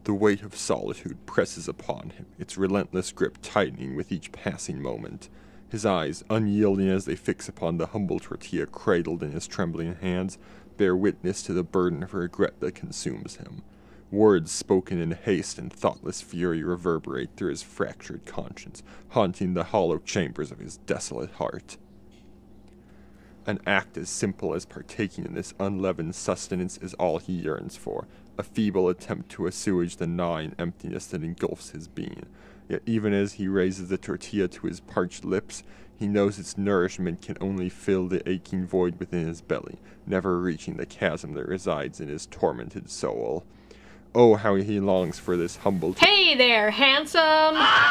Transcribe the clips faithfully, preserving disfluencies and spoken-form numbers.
The weight of solitude presses upon him, its relentless grip tightening with each passing moment. His eyes, unyielding as they fix upon the humble tortilla cradled in his trembling hands, bear witness to the burden of regret that consumes him. Words spoken in haste and thoughtless fury reverberate through his fractured conscience, haunting the hollow chambers of his desolate heart. An act as simple as partaking in this unleavened sustenance is all he yearns for, a feeble attempt to assuage the gnawing emptiness that engulfs his being. Yet even as he raises the tortilla to his parched lips, he knows its nourishment can only fill the aching void within his belly, never reaching the chasm that resides in his tormented soul. Oh, how he longs for this humble... Hey there, handsome!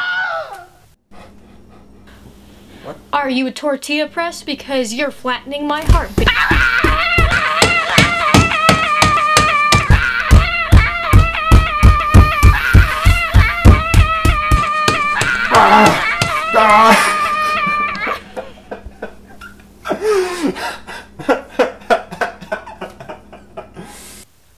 What? Are you a tortilla press? Because you're flattening my heartbeat. Ah! Ah!